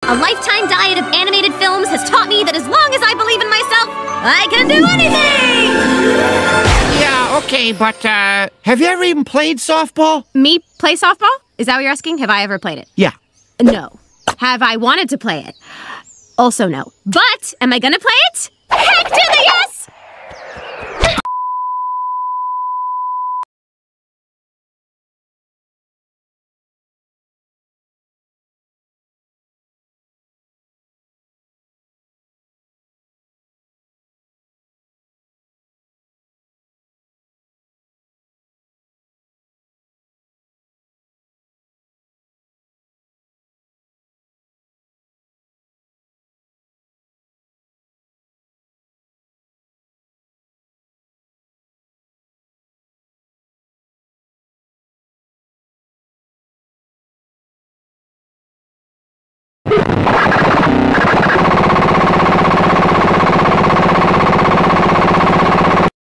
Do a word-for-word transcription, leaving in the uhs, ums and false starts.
A lifetime diet of animated films has taught me that as long as I believe in myself, I can do anything! Yeah, okay, but, uh, have you ever even played softball? Me play softball? Is that what you're asking? Have I ever played it? Yeah. No. Have I wanted to play it? Also no. But, am I gonna play it? Heck to the yes!